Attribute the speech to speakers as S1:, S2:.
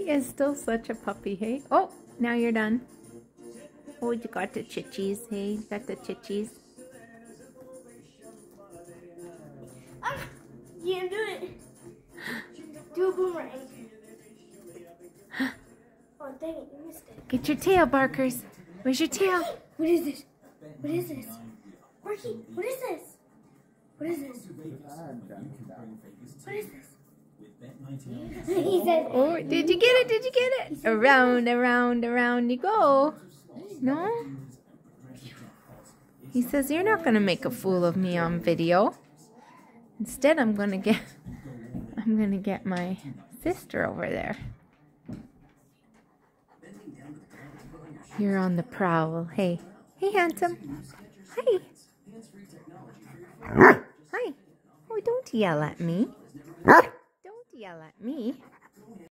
S1: is still such a puppy, hey? Oh, now you're done. Oh, you got the chitchies, hey? You got the chitchies.
S2: You can do it. Do a boomerang. Oh, dang it, you missed it.
S1: Get your tail, Barkers. Where's your tail?
S2: What is this? What is this? Barky, what is this? What is this? What is this? He said,
S1: Oh, did you get it? Did you get it? Around, around, around you go. No? He says, you're not going to make a fool of me on video. Instead, I'm going to get my sister over there. You're on the prowl. Hey. Hey, handsome. Hi. Hi. Oh, don't yell at me. Don't yell at me.